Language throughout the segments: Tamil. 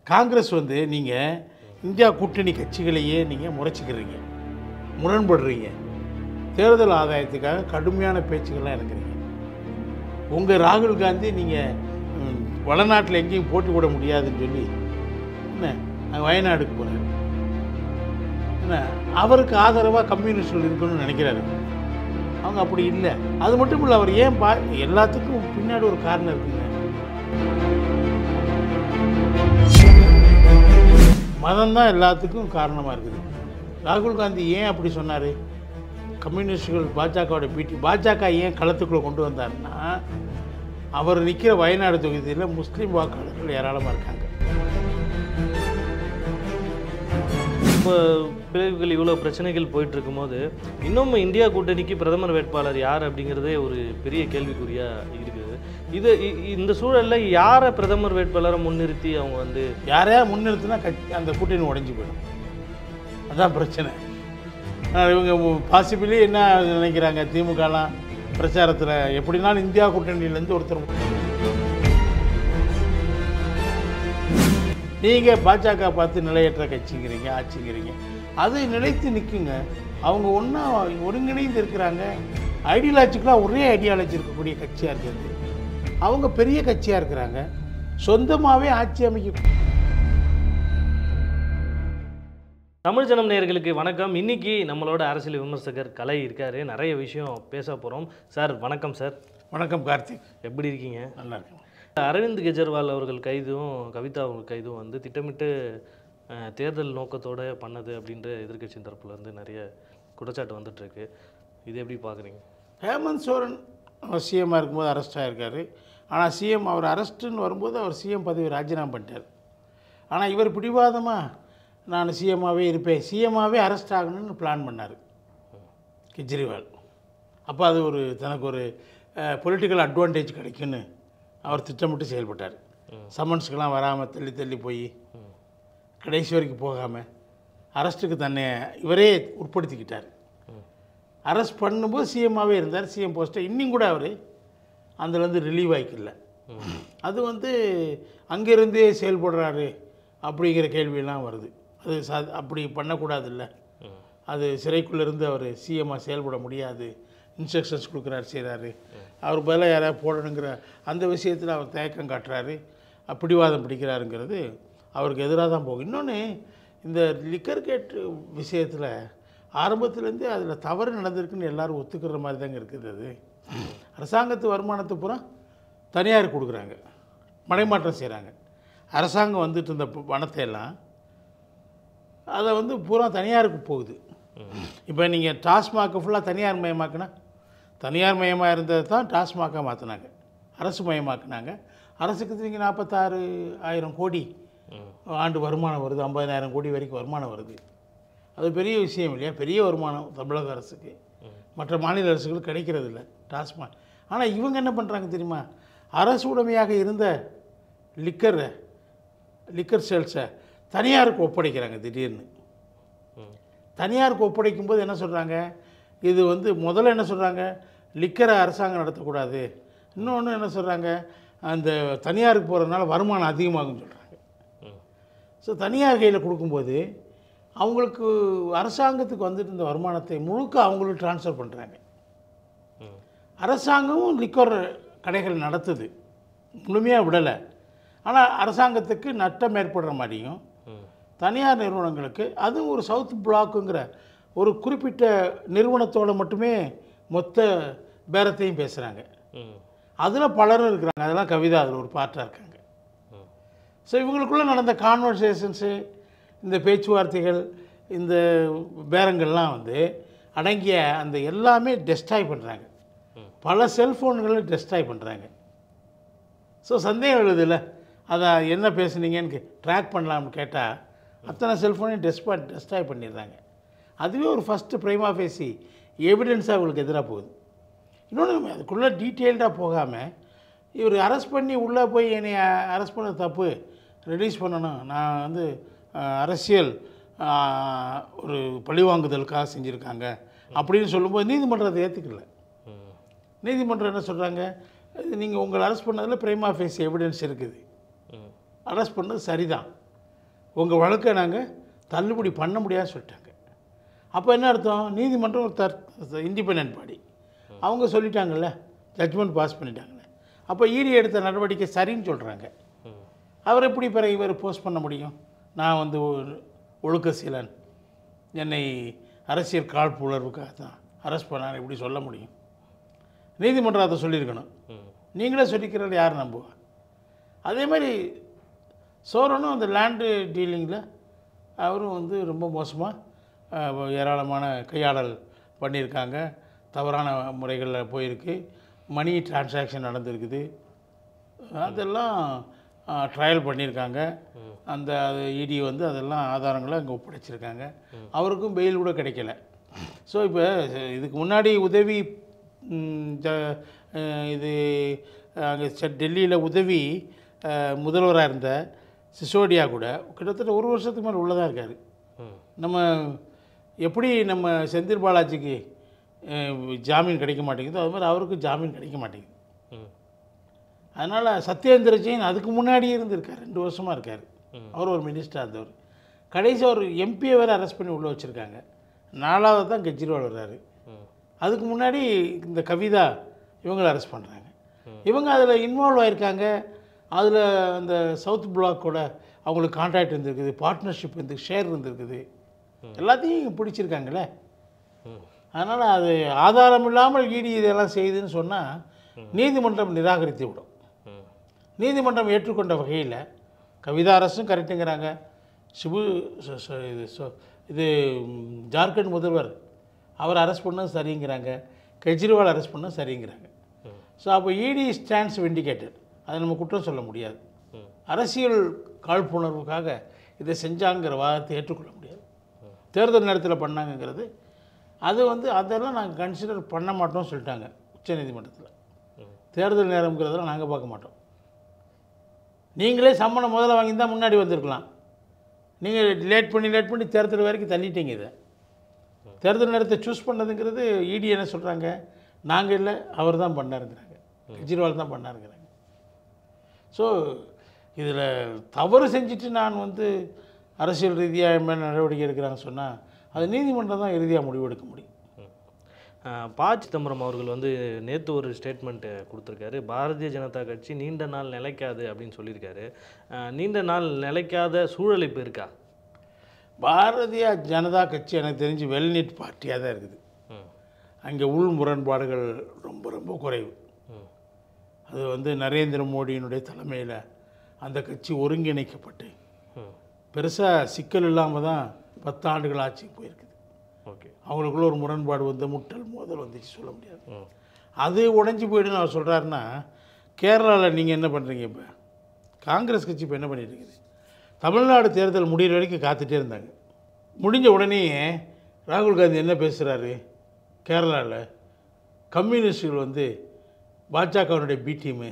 காங்கிரஸ் வந்து நீங்கள் இந்தியா கூட்டணி கட்சிகளையே நீங்கள் முறைச்சிக்கிறீங்க, முரண்படுறீங்க. தேர்தல் ஆதாயத்துக்காக கடுமையான பேச்சுக்கள்லாம் இருக்கிறீங்க. உங்கள் ராகுல் காந்தி நீங்கள் வடநாட்டில் எங்கேயும் போட்டி போட முடியாதுன்னு சொல்லி என்ன வயநாடுக்கு போகிறார். என்ன அவருக்கு ஆதரவாக கம்யூனிஸ்டுகள் இருக்கணும்னு நினைக்கிறாரு. அவங்க அப்படி இல்லை. அது மட்டும் இல்லை, அவர் ஏன் எல்லாத்துக்கும் பின்னாடி ஒரு காரணம் இருக்குங்க. மதம்தான் எல்லாத்துக்கும் காரணமாக இருக்குது. ராகுல் காந்தி ஏன் அப்படி சொன்னார்? கம்யூனிஸ்டுகள் பாஜகவோட பாஜக ஏன் களத்துக்குள்ளே கொண்டு வந்தார்னா, அவர் நிற்கிற வயநாடு தொகுதியில் முஸ்லீம் வாக்காளர்கள் ஏராளமாக இருக்காங்க. இப்போ பிரிவுகள் இவ்வளோ பிரச்சனைகள் போயிட்டு இருக்கும்போது இன்னும் இந்தியா கூட்டணிக்கு பிரதமர் வேட்பாளர் யார் அப்படிங்கிறதே ஒரு பெரிய கேள்விக்குறியாக இருக்குது. இந்த சூழலில் யாரை பிரதமர் வேட்பாளரை முன்னிறுத்தி அவங்க வந்து யாரையா முன்னிறுத்தினா அந்த கூட்டணி உடஞ்சி போயிடும். அதுதான் பிரச்சனை. இவங்க பாசிபிளி என்ன நினைக்கிறாங்க, திமுகலாம் பிரச்சாரத்தில் எப்படினாலும் இந்தியா கூட்டணியிலேருந்து ஒருத்தர். நீங்கள் பாஜக பார்த்து நிலையற்ற கட்சிங்கிறீங்க, ஆட்சிங்கிறீங்க. அது நிலைத்து நிற்குங்க. அவங்க ஒன்றா ஒருங்கிணைந்து இருக்கிறாங்க. ஐடியாலஜிக்கலாக ஒரே ஐடியாலஜி இருக்கக்கூடிய கட்சியாக இருக்குது. அவங்க பெரிய கட்சியாக இருக்கிறாங்க. சொந்தமாகவே ஆட்சி அமைக்க. தமிழ் ஜனம் நேயர்களுக்கு வணக்கம். இன்னைக்கு நம்மளோட அரசியல் விமர்சகர் கலை இருக்காரு. நிறைய விஷயம் பேச போகிறோம். சார் வணக்கம். சார் வணக்கம் கார்த்திக். எப்படி இருக்கீங்க? நல்லா இருக்கேன். அரவிந்த் கெஜ்ரிவால் அவர்கள் கைதும் கவிதா அவர்கள் கைதும் வந்து திட்டமிட்டு தேர்தல் நோக்கத்தோடு பண்ணது அப்படின்ற எதிர்க்கட்சி தரப்புலேருந்து நிறைய குற்றச்சாட்டு வந்துட்டுருக்கு. இது எப்படி பார்க்குறீங்க? ஹேமந்த் சோரன் அவர் சிஎம்மாக இருக்கும்போது அரெஸ்ட் ஆகிருக்காரு. ஆனால் சிஎம் அவர் அரெஸ்ட்டுன்னு வரும்போது அவர் சிஎம் பதவி ராஜினாமா பண்ணிட்டார். ஆனால் இவர் பிடிவாதமாக நான் சிஎம்மாகவே இருப்பேன், சிஎம்மாகவே அரெஸ்ட் ஆகணும்னு பிளான் பண்ணார் கெஜ்ரிவால். அப்போ அது ஒரு தனக்கு ஒரு பொலிட்டிக்கல் அட்வான்டேஜ் கிடைக்குன்னு அவர் திட்டமிட்டு செயல்பட்டார். சம்மன்ஸுக்கெல்லாம் வராமல் தள்ளி தள்ளி போய் கடைசி வரைக்கும் போகாமல் அரெஸ்ட்டுக்கு தன்னை இவரே உட்படுத்திக்கிட்டார். அரெஸ்ட் பண்ணும்போது சிஎம்மாகவே இருந்தார். சிஎம் போஸ்ட்டை இன்னும் கூட அவர் அதுலேருந்து ரிலீவ் ஆகிக்கல. அது வந்து அங்கேருந்தே செயல்படுறாரு அப்படிங்கிற கேள்வியெல்லாம் வருது. அது அப்படி பண்ணக்கூடாதுல்ல. அது சிறைக்குள்ளேருந்து அவர் சிஎம்மாக செயல்பட முடியாது. இன்ஸ்ட்ரக்ஷன்ஸ் கொடுக்குறாரு, செய்கிறாரு. அவர் பதிலாக யாராவது போடணுங்கிற அந்த விஷயத்தில் அவர் தயக்கம் காட்டுறாரு, பிடிவாதம் பிடிக்கிறாருங்கிறது அவருக்கு எதிராக தான் போகும். இன்னொன்று, இந்த லிக்கர் கேட் விஷயத்தில் ஆரம்பத்துலேருந்தே அதில் தவறு நடந்திருக்குன்னு எல்லோரும் ஒத்துக்கிற மாதிரி தாங்க இருக்குது. அது அரசாங்கத்து வருமானத்தை பூரா தனியாருக்கு கொடுக்குறாங்க, மடைமாற்றம் செய்கிறாங்க. அரசாங்கம் வந்துட்டு இருந்த பணத்தை எல்லாம் அதை வந்து பூரா தனியாருக்கு போகுது. இப்போ நீங்கள் டாஸ்மாகை ஃபுல்லாக தனியார் மயமாக்குனா, தனியார் மயமாக இருந்தது தான் டாஸ்மாகாக மாற்றினாங்க, அரசு மயமாக்குனாங்க. அரசுக்கு நீங்கள் 46,000 கோடி ஆண்டு வருமானம் வருது, 50,000 கோடி வரைக்கும் வருமானம் வருது. அது பெரிய விஷயம் இல்லையா? பெரிய வருமானம் தமிழக அரசுக்கு, மற்ற மாநில அரசுகளுக்கு கிடைக்கிறது இல்லை டாஸ்மாக். ஆனால் இவங்க என்ன பண்ணுறாங்க தெரியுமா? அரசு உடைமையாக இருந்த லிக்கர் சேல்ஸை தனியாருக்கு ஒப்படைக்கிறாங்க. திடீர்னு தனியாருக்கு ஒப்படைக்கும் போது என்ன சொல்கிறாங்க, இது வந்து முதல்ல என்ன சொல்கிறாங்க, லிக்கரை அரசாங்கம் நடத்தக்கூடாது. இன்னொன்று என்ன சொல்கிறாங்க, அந்த தனியாருக்கு போகிறதுனால வருமானம் அதிகமாகும்னு சொல்கிறாங்க. ஸோ தனியார் கையில் கொடுக்கும்போது அவங்களுக்கு அரசாங்கத்துக்கு வந்துட்டு இந்த வருமானத்தை முழுக்க அவங்களுக்கு ட்ரான்ஸ்ஃபர் பண்ணுறாங்க. அரசாங்கமும் லிக்கர் கடைகள் நடத்துது, முழுமையாக விடலை. ஆனால் அரசாங்கத்துக்கு நட்டம் ஏற்படுற மாதிரியும் தனியார் நிறுவனங்களுக்கு, அதுவும் ஒரு சவுத் பிளாக்குங்கிற ஒரு குறிப்பிட்ட நிறுவனத்தோடு மட்டுமே மொத்த பேரத்தையும் பேசுகிறாங்க. அதில் பலரும் இருக்கிறாங்க. அதெல்லாம் கவிதா அதில் ஒரு பார்ட்டாக இருக்காங்க. ஸோ இவங்களுக்குள்ளே நடந்த கான்வர்சேஷன்ஸு, இந்த பேச்சுவார்த்தைகள், இந்த பேரங்கள்லாம் வந்து அடங்கிய அந்த எல்லாமே டெஸ்ட்ராய் பண்ணுறாங்க. பல செல்ஃபோன்களை டெஸ்ட்ராய் பண்ணுறாங்க. ஸோ சந்தேகம் எழுதில்லை, அதை என்ன பேசுனீங்கன்னு ட்ராக் பண்ணலாம்னு கேட்டால் அத்தனை செல்ஃபோனையும் டெஸ்ட்ராய் பண்ணிடுறாங்க. அதுவே ஒரு ஃபஸ்ட்டு ப்ரைமா ஃபேசி எவிடன்ஸாக அவங்களுக்கு எதிராக போகுது. இன்னொன்று, அதுக்குள்ளே டீட்டெயில்டாக போகாமல் இவர் அரெஸ்ட் பண்ணி உள்ளே போய் என்னை அரெஸ்ட் பண்ண தப்பு, ரிலீஸ் பண்ணணும், நான் வந்து அரசியல் ஒரு பழிவாங்குதலுக்காக செஞ்சுருக்காங்க அப்படின்னு சொல்லும்போது நீதிமன்றம் அதை ஏற்றுக்கல. நீதிமன்றம் என்ன சொல்கிறாங்க, நீங்கள் உங்களை அரெஸ்ட் பண்ணதில் ப்ரைமா ஃபேசி எவிடன்ஸ் இருக்குது, அரெஸ்ட் பண்ணது சரிதான், உங்கள் வழக்கை நாங்கள் தள்ளுபடி பண்ண முடியாதுன்னு சொல்லிட்டாங்க. அப்போ என்ன அர்த்தம்? நீதிமன்றம் ஒரு இண்டிபெண்டன்ட் பாடி, அவங்க சொல்லிட்டாங்கல்ல, ஜட்ஜ்மெண்ட் பாஸ் பண்ணிட்டாங்கல்ல. அப்போ இடி எடுத்த நடவடிக்கை சரின்னு சொல்கிறாங்க. அவர் எப்படி பிறகு இவர் போஸ்ட் பண்ண முடியும்? நான் வந்து ஒழுக்க சீலன், என்னை அரசியல் காழ்ப்புணர்வுக்காக தான் அரெஸ்ட் பண்ணான்னு எப்படி சொல்ல முடியும்? நீதிமன்றம் அதை சொல்லியிருக்கணும். நீங்களே சொல்லிக்கிறது யார் நம்புவா? அதே மாதிரி சோரனும் அந்த லேண்டு டீலிங்கில் அவரும் வந்து ரொம்ப மோசமாக ஏராளமான கையாடல் பண்ணியிருக்காங்க. தவறான முறைகளில் போயிருக்கு, மணி டிரான்சாக்ஷன் நடந்திருக்குது, அதெல்லாம் ட்ரையல் பண்ணியிருக்காங்க. அந்த இடி வந்து அதெல்லாம் ஆதாரங்களை அங்கே ஒப்படைச்சிருக்காங்க. அவருக்கும் பெயில் கூட கிடைக்கல. ஸோ இப்போ இதுக்கு முன்னாடி உதவி இது அங்கே டெல்லியில் உதவி முதல்வராக இருந்த சிசோடியா கூட கிட்டத்தட்ட 1 வருஷத்துக்கு மேலே உள்ளதாக இருக்கார். நம்ம எப்படி நம்ம செந்தில் பாலாஜிக்கு ஜாமீன் கிடைக்க மாட்டேங்குதோ அது மாதிரி அவருக்கும் ஜாமீன் கிடைக்க மாட்டேங்குது. அதனால் சத்யேந்திர ஜெயின் அதுக்கு முன்னாடியே இருந்திருக்கார், 2 வருஷமாக இருக்கார். அவர் ஒரு மினிஸ்டராக இருந்தவர். கடைசி ஒரு எம்பியை வேறு அரெஸ்ட் பண்ணி உள்ளே வச்சுருக்காங்க. 4வது தான் கெஜ்ரிவால் வர்றாரு. அதுக்கு முன்னாடி இந்த கவிதா இவங்களை அரெஸ்ட் பண்ணுறாங்க. இவங்க அதில் இன்வால்வ் ஆகிருக்காங்க. அதில் அந்த சவுத் பிளாக்கோட அவங்களுக்கு கான்ட்ராக்ட் இருந்திருக்குது, பார்ட்னர்ஷிப் இருந்து, ஷேர் இருந்திருக்குது, எல்லாத்தையும் பிடிச்சிருக்காங்களே. அதனால் அது ஆதாரம் இல்லாமல் இடி இதெல்லாம் செய்யுதுன்னு சொன்னால் நீதிமன்றம் நிராகரித்து விடும். நீதிமன்றம் ஏற்றுக்கொண்ட வகையில் கவிதா அரசும் கரெக்டுங்கிறாங்க, இது ஜார்க்கண்ட் முதல்வர் அவர் அரெஸ்ட் பண்ண சரிங்கிறாங்க, கெஜ்ரிவால் அரெஸ்ட் பண்ண சரிங்கிறாங்க. ஸோ அப்போ இடி ஸ்டாண்ட்ஸ் விண்டிகேட்டட், அதை நம்ம குற்றம் சொல்ல முடியாது. அரசியல் காழ்ப்புணர்வுக்காக இதை செஞ்சாங்கிற வாதத்தை ஏற்றுக்கொள்ள முடியாது. தேர்தல் நேரத்தில் பண்ணாங்கங்கிறது அது வந்து அதெல்லாம் நாங்கள் கன்சிடர் பண்ண மாட்டோம்னு சொல்லிட்டாங்க உச்சநீதிமன்றத்தில். தேர்தல் நேரம்ங்கிறதெல்லாம் நாங்கள் பார்க்க மாட்டோம். நீங்களே சம்மனை முதல்ல வாங்கியிருந்தால் முன்னாடி வந்திருக்கலாம். நீங்கள் லேட் பண்ணி தேர்தல் வரைக்கும் தள்ளிட்டீங்க. இதை தேர்தல் நேரத்தை சூஸ் பண்ணதுங்கிறது இடி என்ன சொல்கிறாங்க, நாங்கள் இல்லை அவர் தான் பண்ணாருங்கிறாங்க, கெஜ்ரிவால் தான் பண்ணாருங்கிறாங்க. ஸோ இதில் தவறு செஞ்சுட்டு நான் வந்து அரசியல் ரீதியாக மேலே நடவடிக்கை எடுக்கிறாங்கன்னு சொன்னால் அது நீதிமன்றம் தான் இறுதியாக முடிவெடுக்க முடியும். ப. சிதம்பரம் அவர்கள் வந்து நேற்று ஒரு ஸ்டேட்மெண்ட்டு கொடுத்துருக்காரு. பாரதிய ஜனதா கட்சி நீண்ட நாள் நிலைக்காது அப்படின்னு சொல்லியிருக்காரு. நீண்ட நாள் நிலைக்காத சூழல் இப்போ இருக்கா? பாரதிய ஜனதா கட்சி எனக்கு தெரிஞ்சு வெல்நீட் பார்ட்டியாக தான் இருக்குது. அங்கே உள் முரண்பாடுகள் ரொம்ப ரொம்ப குறைவு. அது வந்து நரேந்திர மோடியினுடைய தலைமையில் அந்த கட்சி ஒருங்கிணைக்கப்பட்டு பெருசாக சிக்கல் இல்லாமல் தான் 10 ஆண்டுகள் ஆட்சிக்கு போயிருக்குது. ஓகே, அவங்களுக்குள்ள ஒரு முரண்பாடு வந்து முட்டல் மோதல் வந்துச்சு சொல்ல முடியாது. அது உடஞ்சி போய்டுன்னு அவர் சொல்கிறாருன்னா, கேரளாவில் நீங்கள் என்ன பண்ணுறீங்க? இப்போ காங்கிரஸ் கட்சி இப்போ என்ன பண்ணிட்டு இருக்குது? தமிழ்நாடு தேர்தல் முடிகிற வரைக்கும் காத்துட்டே இருந்தாங்க. முடிஞ்ச உடனே ராகுல் காந்தி என்ன பேசுகிறாரு? கேரளாவில் கம்யூனிஸ்டுகள் வந்து பாஜகவினுடைய பி டீமு,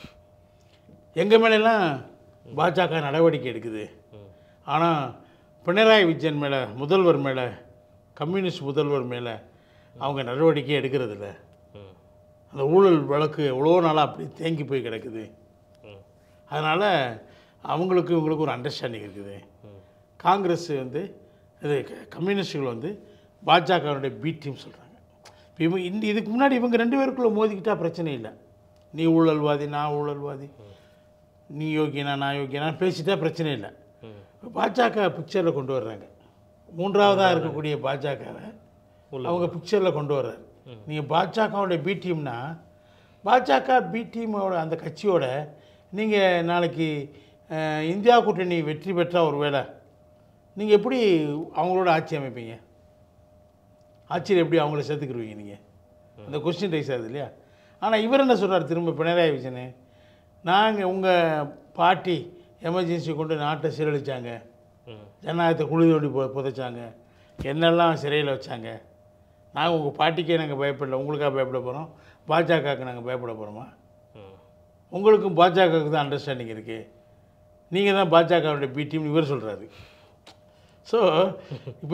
எங்கள் மேலெல்லாம் பாஜக நடவடிக்கை எடுக்குது, ஆனால் பினராயி விஜயன் மேலே, முதல்வர் மேலே, கம்யூனிஸ்ட் முதல்வர் மேலே அவங்க நடவடிக்கை எடுக்கிறதில்ல, அந்த ஊழல் வழக்கு எவ்வளோ நாளாக அப்படி தேங்கி போய் கிடக்குது, அதனால் அவங்களுக்கு இவங்களுக்கு ஒரு அண்டர்ஸ்டாண்டிங் இருக்குது. காங்கிரஸ் வந்து இது கம்யூனிஸ்டுகள் வந்து பாஜகவினுடைய பி டீம் சொல்கிறாங்க. இப்போ இதுக்கு முன்னாடி இவங்க 2 பேருக்குள்ளே மோதிக்கிட்டால் பிரச்சனை இல்லை. நீ ஊழல்வாதி, நான் ஊழல்வாதி, நீ யோகியனா நான் யோகியனா பேசிட்டா பிரச்சனை இல்லை. பாஜக பிக்சரில் கொண்டு வர்றாங்க. 3வதாக இருக்கக்கூடிய பாஜகவை அவங்க பிக்சரில் கொண்டு வர்றாரு. நீங்கள் பாஜகவுடைய பி டீம்னா, பாஜக பி டீமோட அந்த கட்சியோட நீங்கள் நாளைக்கு இந்தியா கூட்டணி வெற்றி பெற்றால் ஒரு வேளை நீங்கள் எப்படி அவங்களோட ஆட்சி அமைப்பீங்க? ஆட்சியில் எப்படி அவங்கள சேர்த்துக்கிடுவீங்க நீங்கள்? அந்த கொஸ்டின் ரைஸ் ஆகுது இல்லையா? ஆனால் இவர் என்ன சொல்கிறார் திரும்ப, பினராயி விஜயன், நாங்கள் உங்கள் பார்ட்டி எமர்ஜென்சி கொண்டு நாட்டை சீரழித்தாங்க, ஜனநாயகத்தை குழி தோண்டி புதைச்சாங்க, என்னெல்லாம் சிறையில் வச்சாங்க, நாங்கள் உங்கள் பார்ட்டிக்கே நாங்கள் பயப்படல, உங்களுக்காக பயப்பட போகிறோம், பாஜகவுக்கு நாங்கள் பயப்பட போகிறோமா? உங்களுக்கும் பாஜகவுக்கு தான் அண்டர்ஸ்டாண்டிங் இருக்குது, நீங்கள் தான் பாஜகவுடைய பி டீம்னு இவர் சொல்கிறாரு. ஸோ இப்போ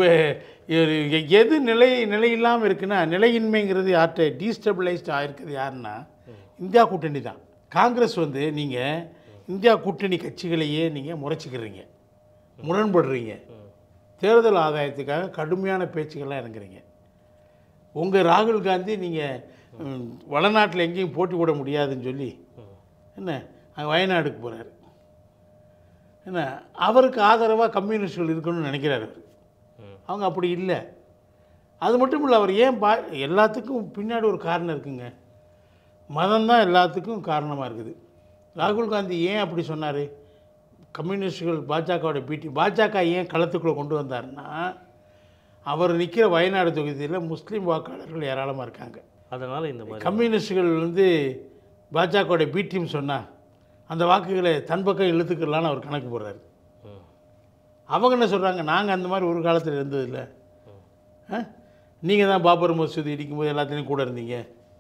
எது நிலை இல்லாமல் இருக்குன்னா, நிலையின்மைங்கிறது யார்கிட்ட டீஸ்டபிளைஸ்ட் ஆகிருக்குது யாருன்னா இந்தியா கூட்டணி தான். காங்கிரஸ் வந்து நீங்கள் இந்தியா கூட்டணி கட்சிகளையே நீங்கள் முறைச்சிக்கிறீங்க. முரண்படுறீங்க, தேர்தல் ஆதாயத்துக்காக கடுமையான பேச்சுக்கள்லாம் இறங்குறீங்க. உங்கள் ராகுல் காந்தி நீங்கள் வடநாட்டில் எங்கேயும் போட்டி போட முடியாதுன்னு சொல்லி என்ன அங்கே வயநாடுக்கு போகிறாரு. என்ன அவருக்கு ஆதரவாக கம்யூனிஸ்டுகள் இருக்கணும்னு நினைக்கிறார் அவர். அவங்க அப்படி இல்லை. அது மட்டும் இல்லை, அவர் ஏன் எல்லாத்துக்கும் பின்னாடி ஒரு காரணம் இருக்குங்க. மதம்தான் எல்லாத்துக்கும் காரணமாக இருக்குது. ராகுல் காந்தி ஏன் அப்படி சொன்னார்? கம்யூனிஸ்டுகள் பாஜகவோட பாஜக ஏன் களத்துக்குள்ளே கொண்டு வந்தாருன்னா, அவர் நிற்கிற வயநாடு தொகுதியில் முஸ்லீம் வாக்காளர்கள் ஏராளமாக இருக்காங்க. அதனால் இந்த மாதிரி கம்யூனிஸ்டுகள் பாஜகவோட பி டீம் சொன்னால் அந்த வாக்குகளை தன் பக்கம் இழுத்துக்கலான்னு அவர் கணக்கு போடுறாரு. அவங்க என்ன சொல்கிறாங்க, நாங்கள் அந்த மாதிரி ஒரு காலத்தில் இருந்ததில்லை, நீங்கள் தான் பாபர் மசூதி இடிக்கும்போது எல்லாத்துலேயும் கூட இருந்தீங்க.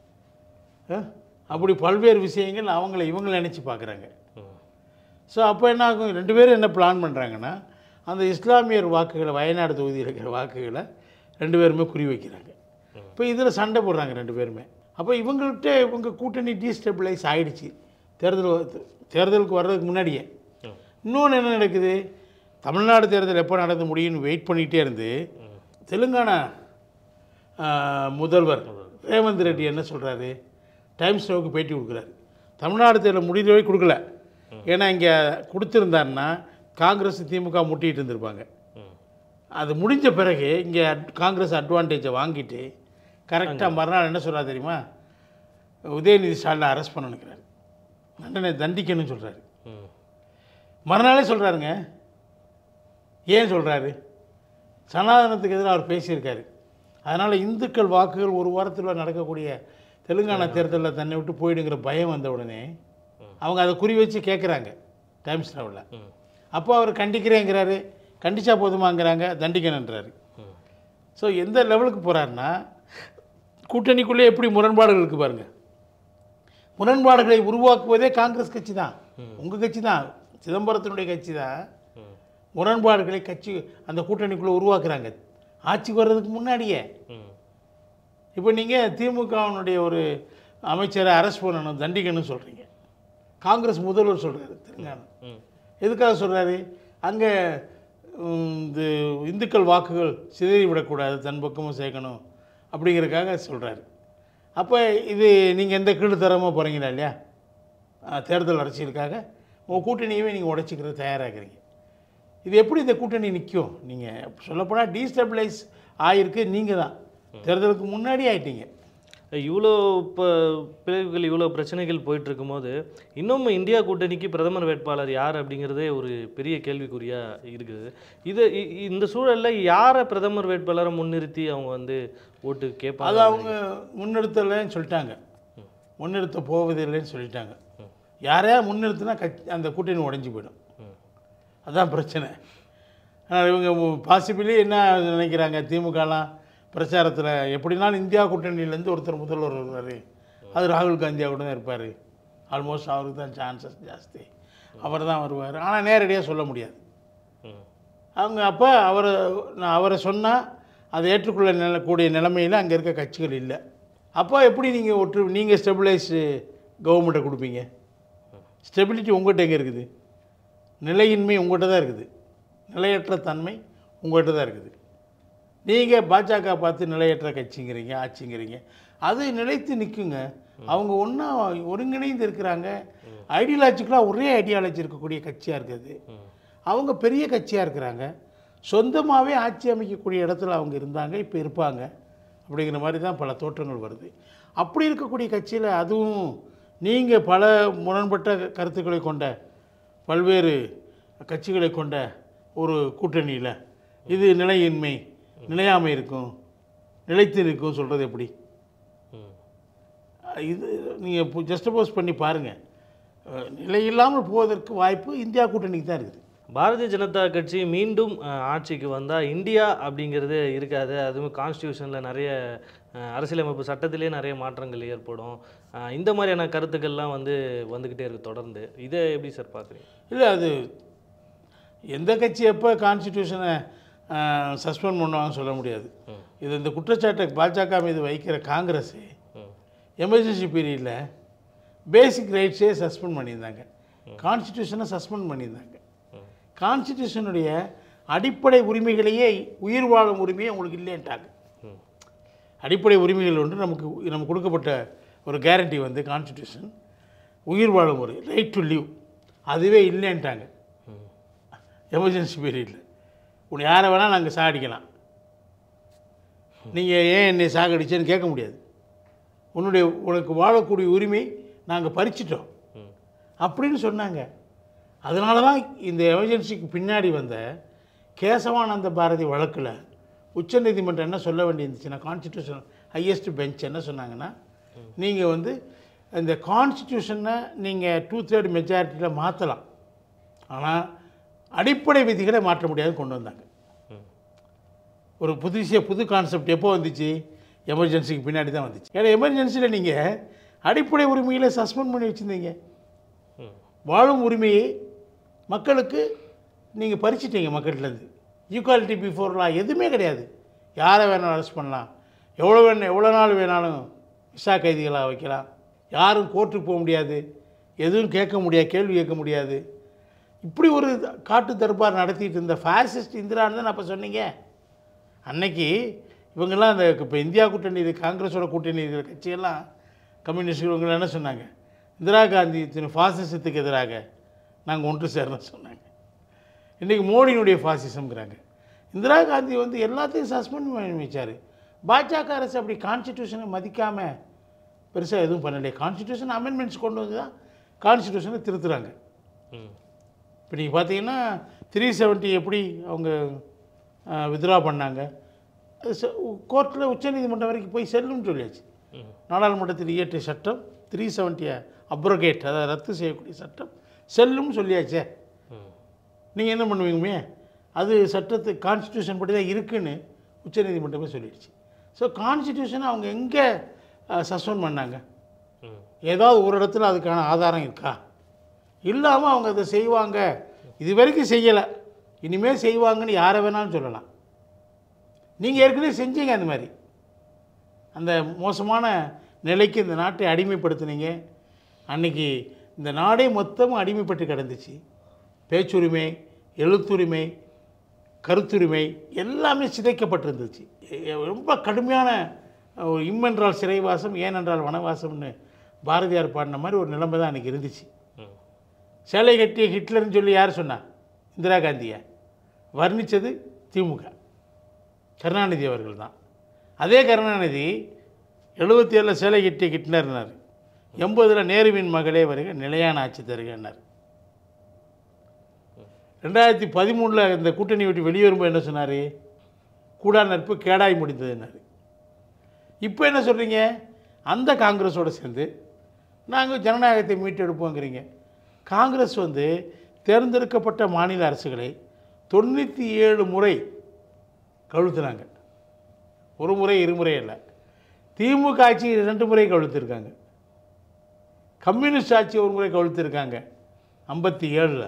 அப்படி பல்வேறு விஷயங்கள் இவங்களை நினச்சி பார்க்குறாங்க. ஸோ அப்போ என்ன ஆகும், ரெண்டு பேரும் என்ன பிளான் பண்ணுறாங்கன்னா, அந்த இஸ்லாமியர் வாக்குகளை வயநாடு தொகுதியில் இருக்கிற வாக்குகளை ரெண்டு பேருமே குறி வைக்கிறாங்க. இப்போ இதில் சண்டை போடுறாங்க ரெண்டு பேருமே. அப்போ இவங்கள்ட்ட இவங்க கூட்டணி டீஸ்டெபிளைஸ் ஆகிடுச்சு தேர்தலுக்கு வர்றதுக்கு முன்னாடியே. இன்னொன்று என்ன நடக்குது, தமிழ்நாடு தேர்தல் எப்போ நடந்து முடியும்னு வெயிட் பண்ணிகிட்டே இருந்து தெலுங்கானா முதல்வர் ரேவந்த் ரெட்டி என்ன சொல்கிறாரு, டைம்ஸ் நோவுக்கு பேட்டி கொடுக்குறாரு. தமிழ்நாடு தேர்தல் முடியவே கொடுக்கல. ஏன்னா இங்கே கொடுத்துருந்தாருன்னா காங்கிரஸ் திமுக முட்டிகிட்டு இருந்திருப்பாங்க. அது முடிஞ்ச பிறகு இங்கே காங்கிரஸ் அட்வான்டேஜை வாங்கிட்டு கரெக்டாக மறுநாள் என்ன சொல்கிறார் தெரியுமா, உதயநிதி ஸ்டாலினை அரெஸ்ட் பண்ண நினைக்கிறாரு, தண்டனை தண்டிக்கணும்னு சொல்கிறாரு. மறுநாளே சொல்கிறாருங்க. ஏன் சொல்கிறாரு, சனாதனத்துக்கு எதிராக அவர் பேசியிருக்காரு. அதனால் இந்துக்கள் வாக்குகள் ஒரு வாரத்தில் நடக்கக்கூடிய தெலுங்கானா தேர்தலில் தன்னை விட்டு போயிடுங்கிற பயம் வந்த உடனே அவங்க அதை குறி வச்சு கேட்குறாங்க டைம்ஸ் நவ்வில். அப்போ அவர் கண்டிக்கிறேங்கிறாரு, கண்டிச்சா போதுமாங்கிறாங்க, தண்டிக்கணுன்றாரு. ஸோ எந்த லெவலுக்கு போகிறாருன்னா, கூட்டணிக்குள்ளே எப்படி முரண்பாடுகள் இருக்குது பாருங்கள். முரண்பாடுகளை உருவாக்குவதே காங்கிரஸ் கட்சி தான், உங்கள் கட்சி தான், சிதம்பரத்தினுடைய கட்சி தான் முரண்பாடுகளை அந்த கூட்டணிக்குள்ளே உருவாக்குறாங்க ஆட்சிக்கு வர்றதுக்கு முன்னாடியே. இப்போ நீங்கள் திமுகவினுடைய ஒரு அமைச்சரை அரெஸ்ட் பண்ணணும், தண்டிக்கணும்னு சொல்கிறீங்க. காங்கிரஸ் முதல்வர் சொல்கிறாரு தெலுங்கானா. எதுக்காக சொல்கிறாரு, அங்கே இந்த இந்துக்கள் வாக்குகள் சிதறி விடக்கூடாது, தன் பக்கமும் சேர்க்கணும் அப்படிங்கிறதுக்காக சொல்கிறாரு. அப்போ இது நீங்கள் எந்த கீழ்த்தரமாக போகிறீங்களா இல்லையா, தேர்தல் அரசியலுக்காக உங்கள் கூட்டணியவே நீங்கள் உடைச்சிக்கிறது தயாராகிறீங்க. இது எப்படி இந்த கூட்டணி நிற்கும்? நீங்கள் சொல்லப்போனால் டீஸ்டபிளைஸ் ஆகிருக்கு நீங்கள் தான், தேர்தலுக்கு முன்னாடி ஆகிட்டீங்க. இவ்வளோ இப்போ பிளவுகள் இவ்வளோ பிரச்சனைகள் போயிட்டுருக்கும் போது இன்னும் இந்தியா கூட்டணிக்கு பிரதமர் வேட்பாளர் யார் அப்படிங்கிறதே ஒரு பெரிய கேள்விக்குறியாக இருக்குது. இந்த சூழலில் யாரை பிரதமர் வேட்பாளரை முன்னிறுத்தி அவங்க ஓட்டு கேட்பாங்க? அது அவங்க முன்னிறுத்தலைன்னு சொல்லிட்டாங்க, முன்னிறுத்த போவதில்லைன்னு சொல்லிட்டாங்க. யாரையா முன்னிறுத்தினா அந்த கூட்டணி உடஞ்சி போயிடும், அதுதான் பிரச்சனை. ஆனால் இவங்க பாசிபிளி என்ன நினைக்கிறாங்க, திமுகலாம் பிரச்சாரத்தில் எப்படினாலும் இந்தியா கூட்டணியிலேருந்து ஒருத்தர் முதல்வர் வருவார், அது ராகுல் காந்தியாக தான் இருப்பார், ஆல்மோஸ்ட் அவருக்கு தான் சான்சஸ் ஜாஸ்தி, அவர் தான் வருவார். ஆனால் நேரடியாக சொல்ல முடியாது அவங்க. அப்போ அவரை சொன்னால் அதை ஏற்றுக்கொள்ள கூடிய நிலைமையில் அங்கே இருக்க கட்சிகள் இல்லை. அப்போ எப்படி நீங்கள் ஸ்டெபிளைஸ்டு கவர்மெண்ட்டை கொடுப்பீங்க? ஸ்டெபிலிட்டி உங்கள்கிட்ட எங்கே இருக்குது? நிலையின்மை உங்கள்கிட்ட தான் இருக்குது, நிலையற்ற தன்மை உங்கள்கிட்ட தான் இருக்குது. நீங்கள் பாஜக பார்த்து நிலையற்ற கட்சிங்கிறீங்க, ஆட்சிங்கிறீங்க, அது நிலைத்து நிற்குங்க. அவங்க ஒன்றா ஒருங்கிணைந்து இருக்கிறாங்க, ஐடியாலஜிக்கலாக ஒரே ஐடியாலஜி இருக்கக்கூடிய கட்சியாக இருக்குது. அவங்க பெரிய கட்சியாக இருக்கிறாங்க, சொந்தமாகவே ஆட்சி அமைக்கக்கூடிய இடத்துல அவங்க இருந்தாங்க, இப்போ இருப்பாங்க அப்படிங்கிற மாதிரி தான் பல தோற்றங்கள் வருது. அப்படி இருக்கக்கூடிய கட்சியில் அதுவும் நீங்கள் பல முரண்பட்ட கருத்துக்களை கொண்ட பல்வேறு கட்சிகளை கொண்ட ஒரு கூட்டணியில் இது நிலையின்மை நிலையாமை இருக்கும், நிலைத்து இருக்கும் சொல்கிறது எப்படி? இது நீங்கள் ஜஸ்டபோஸ் பண்ணி பாருங்கள். நிலையில்லாமல் போவதற்கு வாய்ப்பு இந்தியா கூட்டணிக்கு தான் இருக்குது. பாரதிய ஜனதா கட்சி மீண்டும் ஆட்சிக்கு வந்தால் இந்தியா அப்படிங்கிறது இருக்காது. அதுவும் கான்ஸ்டியூஷனில் நிறைய அரசியலமைப்பு சட்டத்திலே நிறைய மாற்றங்கள் ஏற்படும். இந்த மாதிரியான கருத்துக்கள்லாம் வந்துக்கிட்டே இருக்குது தொடர்ந்து. இதை எப்படி சார் பார்க்குறீங்க? இல்லை, அது எந்த கட்சி எப்போ கான்ஸ்டியூஷனை சஸ்பெண்ட் பண்ணுவாங்கன்னு சொல்ல முடியாது. இது இந்த குற்றச்சாட்டை பாஜக மீது வைக்கிற காங்கிரஸ் எமர்ஜென்சி பீரியடில் பேசிக் ரைட்ஸே சஸ்பெண்ட் பண்ணியிருந்தாங்க, கான்ஸ்டியூஷனை சஸ்பெண்ட் பண்ணியிருந்தாங்க. கான்ஸ்டிடியூஷனுடைய அடிப்படை உரிமைகளையே உயிர் வாழும் உரிமையே உங்களுக்கு இல்லைன்ட்டாங்க. அடிப்படை உரிமைகள் ஒன்று நமக்கு கொடுக்கப்பட்ட ஒரு கேரண்டி வந்து கான்ஸ்டிடியூஷன், உயிர் வாழும் ஒரு ரைட் டு லிவ், அதுவே இல்லைன்ட்டாங்க. எமர்ஜென்சி பீரியடில் உன்னை யாரை வேணால் நாங்கள் சாகடிக்கலாம், நீங்கள் ஏன் என்னை சாகடிச்சேன்னு கேட்க முடியாது, உனக்கு வாழக்கூடிய உரிமை நாங்கள் பறிச்சிட்டோம் அப்படின்னு சொன்னாங்க. அதனால தான் இந்த எமர்ஜென்சிக்கு பின்னாடி வந்த கேசவானந்த பாரதி வழக்கில் உச்சநீதிமன்றம் என்ன சொல்ல வேண்டியிருந்துச்சுன்னா, கான்ஸ்டிடியூஷன் ஹையஸ்ட் பெஞ்ச் என்ன சொன்னாங்கன்னா, நீங்கள் வந்து இந்த கான்ஸ்டிடியூஷனை நீங்கள் 2/3 மெஜாரிட்டியில் மாற்றலாம், ஆனால் அடிப்படை விதிகளை மாற்ற முடியாதுன்னு கொண்டு வந்தாங்க. ஒரு புது கான்செப்ட் எப்போ வந்துச்சு? எமர்ஜென்சிக்கு பின்னாடி தான் வந்துச்சு. ஏன்னா எமர்ஜென்சியில் நீங்கள் அடிப்படை உரிமைகளை சஸ்பெண்ட் பண்ணி வச்சுருந்தீங்க. வாழும் உரிமையை மக்களுக்கு நீங்கள் பறிச்சிட்டீங்க. மக்கள்கிட்டருந்து ஈக்குவாலிட்டி பிஃபோர் லா எதுவுமே கிடையாது. யாரை வேணாலும் அரெஸ்ட் பண்ணலாம், எவ்வளோ நாள் வேணாலும் விசா கைதிகளாக வைக்கலாம், யாரும் கோர்ட்டுக்கு போக முடியாது, எதுவும் கேட்க முடியாது, கேள்வி கேட்க முடியாது. இப்படி ஒரு காட்டு தர்பார் நடத்திட்டு இருந்த ஃபாசிஸ்ட் இந்திரான்னு தான் அப்போ சொன்னீங்க. அன்னைக்கு இவங்கெல்லாம் அந்த இப்போ இந்தியா கூட்டணி காங்கிரஸோட கூட்டணி இருக்கிற கட்சியெல்லாம் கம்யூனிஸ்ட் இவங்களாம் என்ன சொன்னாங்க? இந்திரா காந்தி ஃபாசிசத்துக்கு எதிராக நாங்கள் ஒன்று சேரணும்னு சொன்னாங்க. இன்றைக்கி மோடியினுடைய ஃபாசிசம்ங்கிறாங்க. இந்திரா காந்தி வந்து எல்லாத்தையும் சஸ்பெண்ட் பண்ணி வச்சார். பாஜக அரசு அப்படி கான்ஸ்டிடியூஷனை மதிக்காமல் பெருசாக எதுவும் பண்ணலையே. கான்ஸ்டிடியூஷன் அமெண்ட்மெண்ட்ஸ் கொண்டு வந்து தான் கான்ஸ்டிடியூஷனை திருத்துறாங்க. இப்போ நீங்கள் பார்த்தீங்கன்னா 370 எப்படி அவங்க வித்ரா பண்ணாங்க, கோர்ட்டில் உச்சநீதிமன்றம் வரைக்கும் போய் செல்லும்னு சொல்லியாச்சு. நாடாளுமன்றத்தில் இயற்றிய சட்டம் 370 அப்ரோகேட், அதை ரத்து செய்யக்கூடிய சட்டம் செல்லும்னு சொல்லியாச்சே. நீங்கள் என்ன பண்ணுவீங்கமே? அது சட்டத்து கான்ஸ்டிடியூஷன் படி தான் இருக்குன்னு உச்சநீதிமன்றமே சொல்லிடுச்சு. ஸோ கான்ஸ்டிடியூஷனை அவங்க எங்கே சஸ்பெண்ட் பண்ணாங்க? ஏதாவது ஒரு இடத்துல அதுக்கான ஆதாரம் இருக்கா? இல்லாமல் அவங்க அதை செய்வாங்க, இது வரைக்கும் செய்யலை, இனிமேல் செய்வாங்கன்னு யாரை வேணாலும் சொல்லலாம். நீங்கள் ஏற்கனவே செஞ்சீங்க அந்த மாதிரி. அந்த மோசமான நிலைக்கு இந்த நாட்டை அடிமைப்படுத்தினீங்க. அன்றைக்கி இந்த நாடே மொத்தமும் அடிமைப்பட்டு கிடந்துச்சு. பேச்சுரிமை, எழுத்துரிமை, கருத்துரிமை எல்லாமே சிதைக்கப்பட்டிருந்துச்சு. ரொம்ப கடுமையான இம்மென்றால் சிறைவாசம், ஏனென்றால் வனவாசம்னு பாரதியார் பாடின மாதிரி ஒரு நிலைமை தான் அன்றைக்கி இருந்துச்சு. சேலை கட்டிய ஹிட்லர்னு சொல்லி யார் சொன்னா? இந்திரா காந்தியை வர்ணித்தது திமுக, கருணாநிதி அவர்கள் தான். அதே கருணாநிதி 77 சேலை கட்டிய ஹிட்லர்னார், 80 நேருவின் மகளே வருக நிலையான ஆட்சி தருகன்னார். 2013 இந்த கூட்டணி விட்டு வெளியே வரும்போது என்ன சொன்னார்? கூடா நட்பு கேடாய் முடிந்ததுன்னாரு. இப்போ என்ன சொல்கிறீங்க? அந்த காங்கிரஸோடு சேர்ந்து நாங்கள் ஜனநாயகத்தை மீட்டெடுப்போங்கிறீங்க. காங்கிரஸ் வந்து தேர்ந்தெடுக்கப்பட்ட மாநில அரசுகளை 97 முறை கவிழ்த்துனாங்க. ஒரு முறை இருமுறை இல்லை. திமுக ஆட்சி 2 முறை கவிழ்த்திருக்காங்க. கம்யூனிஸ்ட் ஆட்சி ஒரு முறை கவிழ்த்திருக்காங்க 57.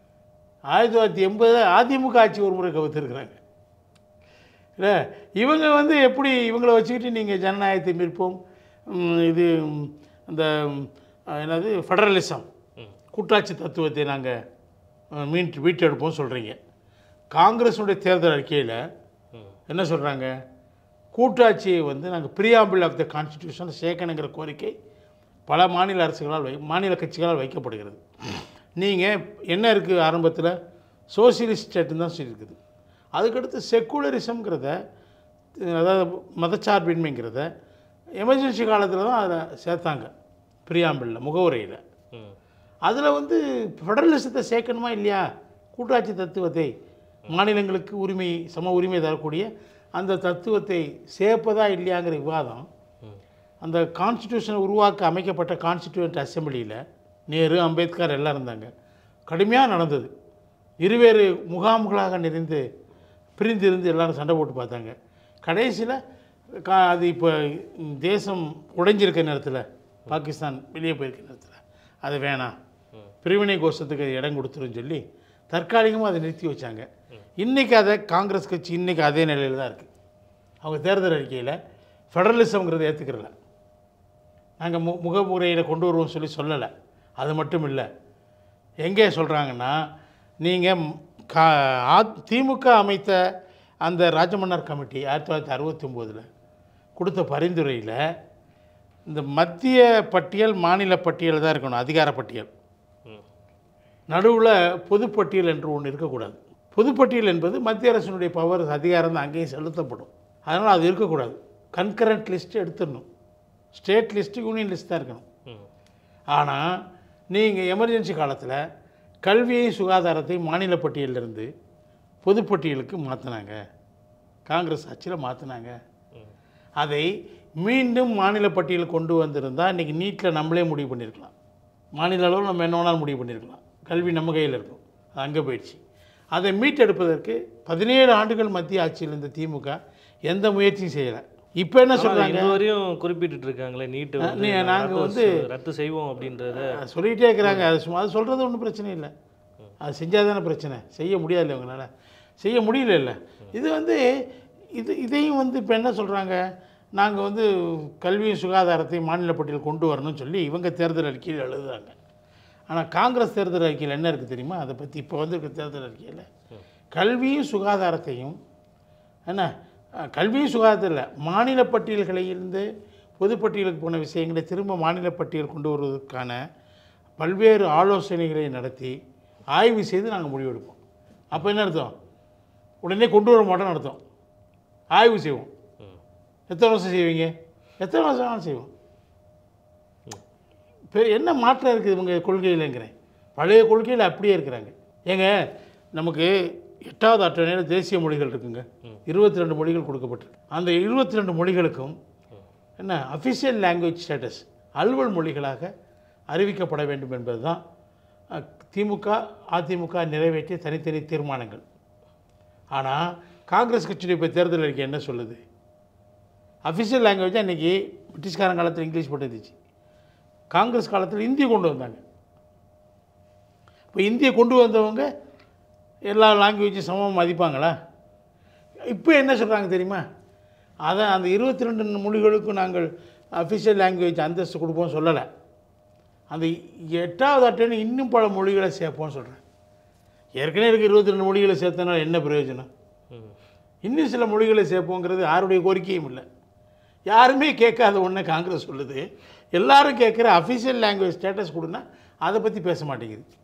1980 அதிமுக ஆட்சி ஒரு முறை கவிழ்த்திருக்கிறாங்க. இல்லை, இவங்க வந்து எப்படி இவங்களை வச்சுக்கிட்டு நீங்கள் ஜனநாயகத்தை மீட்போம், இது அந்த என்னது ஃபெடரலிசம், கூட்டாட்சி தத்துவத்தை நாங்கள் மீட்டெடுப்போம் சொல்கிறீங்க. காங்கிரஸுடைய தேர்தல் அறிக்கையில் என்ன சொல்கிறாங்க? கூட்டாட்சியை வந்து நாங்கள் பிரியாம்பிள் ஆஃப் த கான்ஸ்டிடியூஷன் சேர்க்கணுங்கிற கோரிக்கை பல மாநில அரசுகளால் மாநில கட்சிகளால் வைக்கப்படுகிறது. நீங்கள் என்ன இருக்குது? ஆரம்பத்தில் சோசியலிஸ்ட் ஸ்டேட்டுன்னு தான் இருக்குது. அதுக்கடுத்து செக்குலரிசம்ங்கிறத, அதாவது மதச்சார்பின்மைங்கிறத எமர்ஜென்சி காலத்தில் தான் அதில் சேர்த்தாங்க, பிரியாம்பிளில் முகவுரையில். அதில் வந்து ஃபெடரலிசத்தை சேர்க்கணுமா இல்லையா? கூட்டாட்சி தத்துவத்தை, மாநிலங்களுக்கு உரிமை, சம உரிமை தரக்கூடிய அந்த தத்துவத்தை சேர்ப்பதா இல்லையாங்கிற விவாதம் அந்த கான்ஸ்டிடியூஷனை உருவாக்க அமைக்கப்பட்ட கான்ஸ்டிடியூண்ட் அசம்பிளியில் நேரு, அம்பேத்கர் எல்லாம் இருந்தாங்க. கடுமையாக நடந்தது. இருவேறு முகாம்களாக நிறைந்து பிரிந்திருந்து எல்லோரும் சண்டை போட்டு பார்த்தாங்க. கடைசியில் அது இப்போ தேசம் உடைஞ்சிருக்க நேரத்தில், பாகிஸ்தான் வெளியே போயிருக்க நேரத்தில் அது வேணாம், பிரிவினை கோஷத்துக்கு இடம் கொடுத்துருன்னு சொல்லி தற்காலிகமாக அதை நிறுத்தி வச்சாங்க. இன்றைக்கி அதை காங்கிரஸ் கட்சி இன்றைக்கி அதே நிலையில் தான் இருக்குது. அவங்க தேர்தல் அறிக்கையில் ஃபெடரலிசம்ங்கிறத ஏற்றுக்கிறல, நாங்கள் முகமுறையில் கொண்டு வருவோம்னு சொல்லலை. அது மட்டும் இல்லை, எங்கே சொல்கிறாங்கன்னா, நீங்கள் திமுக அமைத்த அந்த ராஜமன்னார் கமிட்டி 1969 கொடுத்த பரிந்துரையில் இந்த மத்திய பட்டியல் மாநில பட்டியல் தான் இருக்கணும், அதிகார பட்டியல். நடுவில் பொதுப்பட்டியல் என்று ஒன்று இருக்கக்கூடாது. பொதுப்பட்டியல் என்பது மத்திய அரசினுடைய பவர் அதிகாரம் தான் அங்கேயும் செலுத்தப்படும். அதனால் அது இருக்கக்கூடாது. கன்கரண்ட் லிஸ்ட்டு எடுத்துடணும். ஸ்டேட் லிஸ்ட்டு யூனியன் லிஸ்ட் தான் இருக்கணும். ஆனால் நீங்கள் எமர்ஜென்சி காலத்தில் கல்வியையும் சுகாதாரத்தையும் மாநில பட்டியலிருந்து பொதுப்பட்டியலுக்கு மாற்றினாங்க. காங்கிரஸ் ஆட்சியில் மாற்றினாங்க. அதை மீண்டும் மாநில பட்டியல் கொண்டு வந்திருந்தால் இன்றைக்கி நீட்டில் நம்மளே முடிவு பண்ணியிருக்கலாம். மாநில அளவில் நம்ம என்ன வேணாலும் முடிவு பண்ணியிருக்கலாம். கல்வி நம்ம கையில் இருக்கும். அது அங்கே போயிடுச்சு. அதை மீட்டெடுப்பதற்கு 17 ஆண்டுகள் மத்திய ஆட்சியில் இருந்த திமுக எந்த முயற்சியும் செய்யலை. இப்போ என்ன சொல்கிறாங்க, வரையும் குறிப்பிட்டு இருக்காங்களே நீட்டு நாங்கள் வந்து ரத்து செய்வோம் அப்படின்றத சொல்லிகிட்டே இருக்கிறாங்க. அது சொல்கிறது ஒன்றும் பிரச்சனை இல்லை. அது செஞ்சால் தானே பிரச்சனை. செய்ய முடியாது இல்லை, அவங்களால செய்ய முடியல இல்லை. இது வந்து இதையும் வந்து இப்போ என்ன சொல்கிறாங்க, நாங்கள் வந்து கல்வியும் சுகாதாரத்தையும் மாநில பட்டியல் கொண்டு வரணும்னு சொல்லி இவங்க தேர்தல் அறிக்கையில் எழுதுறாங்க. ஆனால் காங்கிரஸ் தேர்தல் அறிக்கையில் என்ன இருக்குது தெரியுமா? அதை பற்றி இப்போ வந்திருக்க தேர்தல் அறிக்கையில் கல்வியும் சுகாதாரத்தையும் கல்வியும் சுகாதாரத்தில் மாநில பட்டியல்களிலிருந்து பொதுப்பட்டியலுக்கு போன விஷயங்களை திரும்ப மாநில பட்டியல் கொண்டு வருவதற்கான பல்வேறு ஆலோசனைகளை நடத்தி ஆய்வு செய்து நாங்கள் முடிவெடுப்போம். அப்போ என்ன அர்த்தம்? உடனே கொண்டு வர மாட்டோம்னு அர்த்தம். ஆய்வு செய்வோம். எத்தனை வருஷம் செய்வீங்க? எத்தனை வருஷம் செய்வோம். என்ன மாற்றம் இருக்குது இவங்க கொள்கையில்ங்கிறேன். பழைய கொள்கையில் அப்படியே இருக்கிறாங்க. ஏங்க நமக்கு 8வது அட்டவணையில் தேசிய மொழிகள் இருக்குங்க. 22 மொழிகள் கொடுக்கப்பட்டிருக்கு. அந்த 22 மொழிகளுக்கும் என்ன அஃபிஷியல் லாங்குவேஜ் ஸ்டேட்டஸ் அலுவல் மொழிகளாக அறிவிக்கப்பட வேண்டும் என்பது தான் திமுக அதிமுக நிறைவேற்றிய தனித்தனி தீர்மானங்கள். ஆனால் காங்கிரஸ் கட்சியுடைய இப்போ தேர்தல் அறிக்கை என்ன சொல்லுது? அஃபிஷியல் லாங்குவேஜாக இன்றைக்கி பிரிட்டிஷ்காரன் காலத்தில் இங்கிலீஷ் போட்டுருந்துச்சு. காங்கிரஸ் காலத்தில் இந்தி கொண்டு வந்தாங்க. இப்போ இந்தியை கொண்டு வந்தவங்க எல்லா லாங்குவேஜும் சமமாக மதிப்பாங்களா? இப்போ என்ன சொல்கிறாங்க தெரியுமா? அதை அந்த 22 மொழிகளுக்கும் நாங்கள் அஃபிஷியல் லாங்குவேஜ் அந்தஸ்து கொடுப்போம் சொல்லலை. அந்த 8வது அட்டவணை இன்னும் பல மொழிகளை சேர்ப்போம்னு சொல்கிறேன். ஏற்கனவே இருக்க 22 மொழிகளை சேர்த்தனால என்ன பிரயோஜனம்? இன்னும் சில மொழிகளை சேர்ப்போங்கிறது யாருடைய கோரிக்கையும் இல்லை. யாருமே கேட்காத ஒன்று காங்கிரஸ் சொல்லுது. எல்லாரும் கேட்குற அஃபிஷியல் லாங்குவேஜ் ஸ்டேட்டஸ் கொடுன்னா அதை பற்றி பேச மாட்டேங்குது.